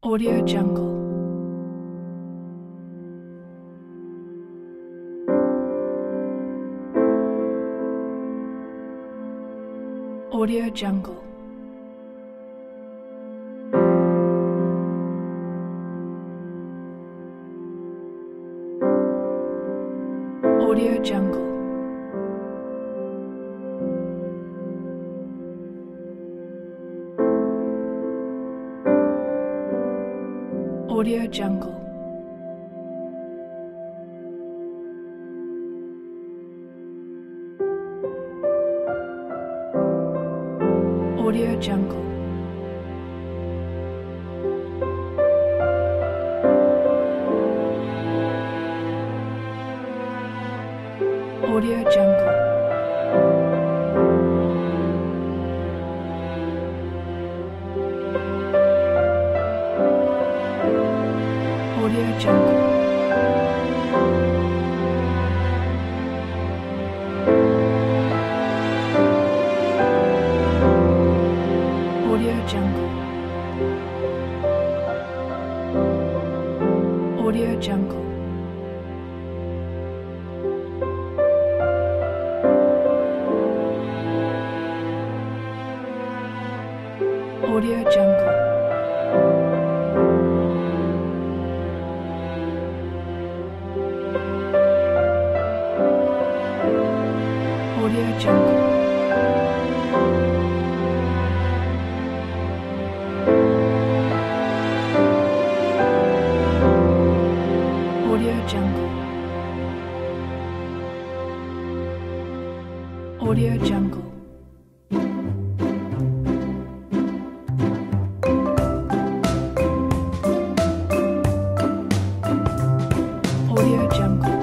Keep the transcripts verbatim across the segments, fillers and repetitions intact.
Audio Jungle. Audio Jungle. Audio Jungle. Audio Jungle. Audio Jungle. Audio Jungle. Audio Jungle. Audio Jungle. Audio Jungle. Audio Jungle. Audio Jungle. Audio Jungle. Audio Jungle. Audio Jungle.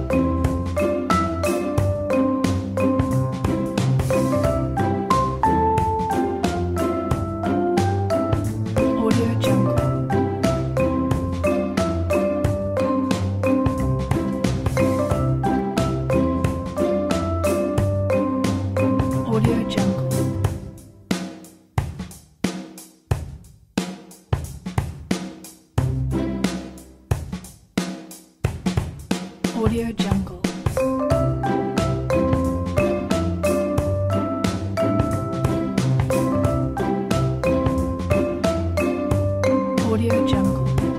Audio Jungle. Audio Jungle. Audio Jungle. Audio Jungle.